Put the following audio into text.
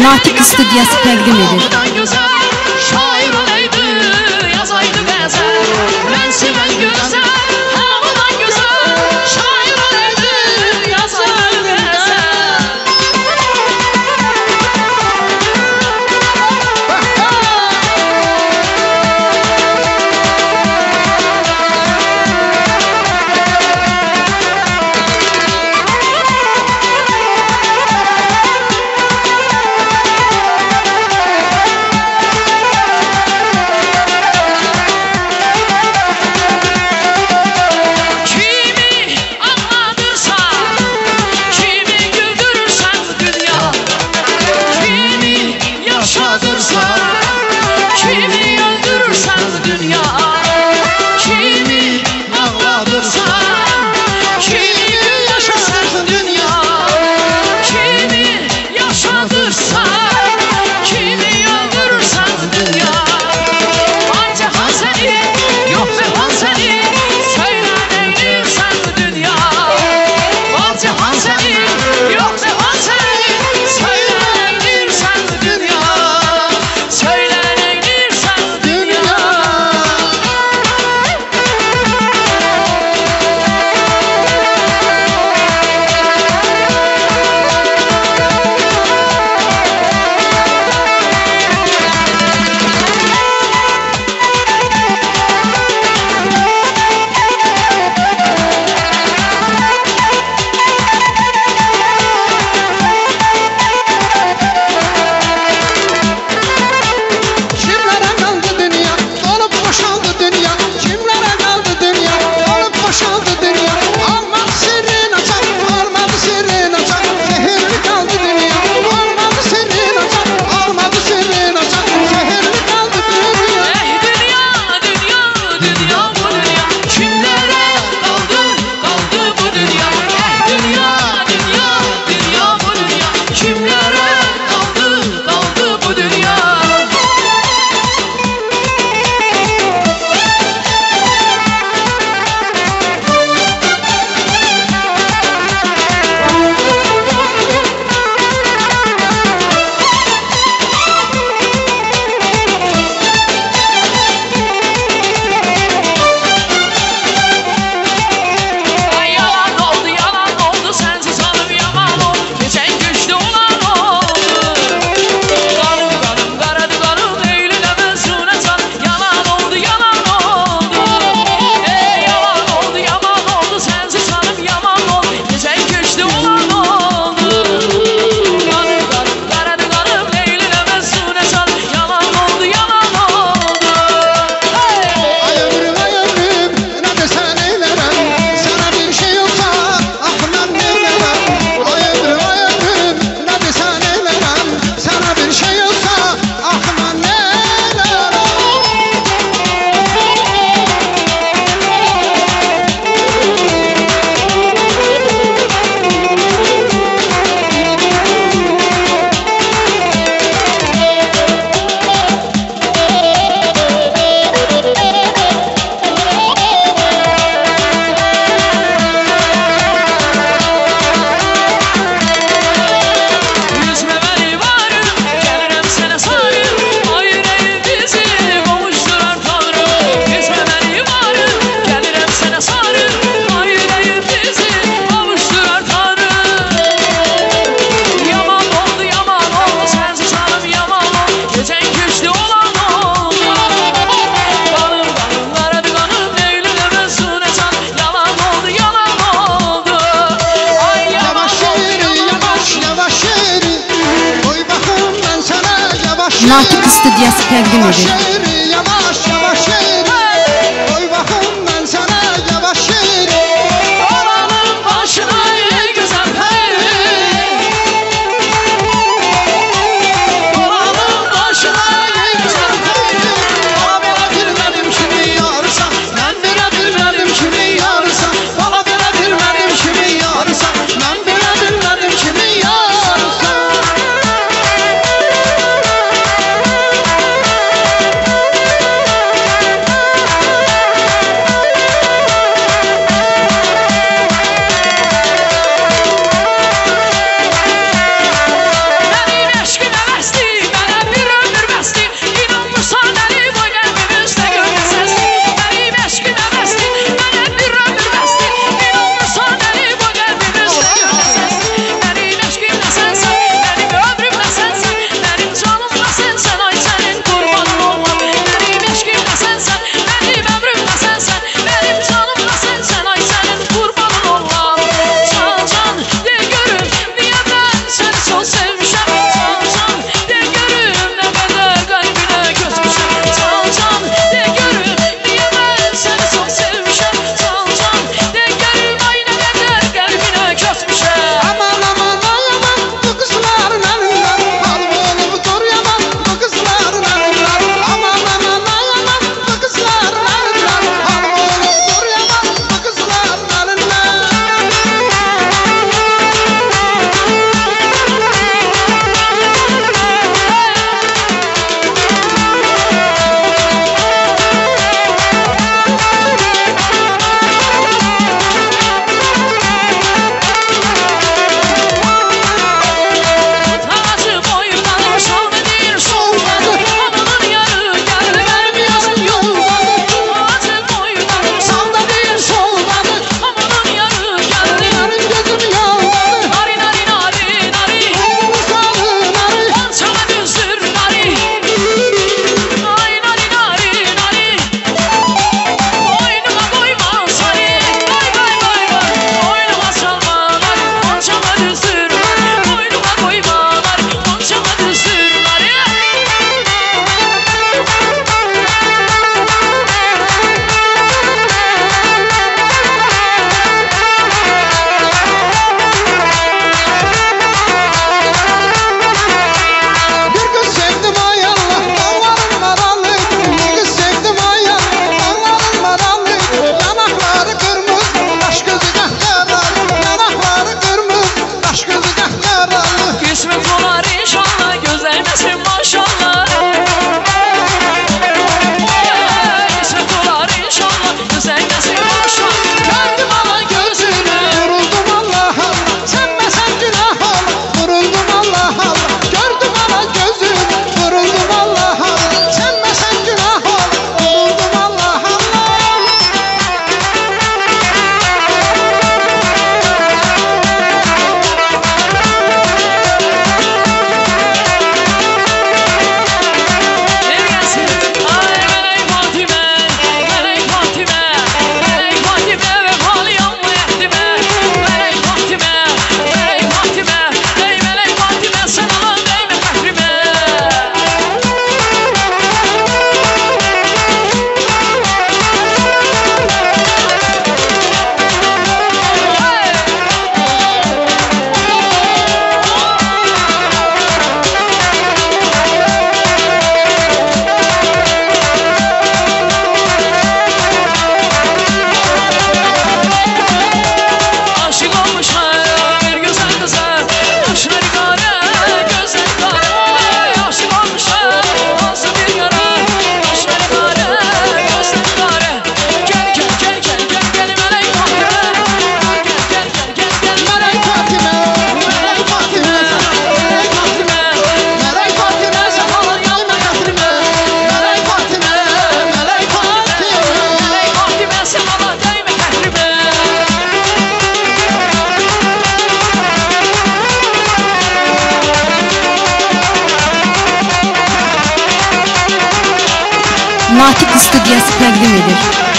Natik Studiyası təqdim edir. Şair olaydı, yazaydı qəzəl, mən sevən gözəl, havadan gözəl. Şair olaydı, yazaydı qəzəl. Natik Studiyası təqdim edir. Kısmet olar inşallah, gözlermesin maşallah. Kısmet olar inşallah, gözlermesin maşallah. Gördüm ana gözünü, Vuruldum Allah Allah, sevmesen günah Allah. Vuruldum Allah Allah, gördüm ana gözünü. Vuruldum Allah Allah, sevmesen günah Allah. Vuruldum Allah Allah. ne gelsin? Ay melek Fatime, melek Fatime, melek Fatime vefalı yanma ehdime. Melek Fatime, melek Fatime, ey melek Fatime sen alan değme kahrime. Aşık olmuşlar bir güzel kıza, kaşları kara, gözleri kara. Aşık olmuşlar ağzı bir yara, kaşları kara, gözleri kara. Gel gel gel gel gel gel melek Fatime. Gel gel gel gel gel Melek Fatime, melek Fatime, melek Fatime, melek Fatime, sen alan yanma kahrime. Melek Fatime, melek Fatime. melek Fatime sen alan değme kahrime. Natik Stüdyası təqdim edir.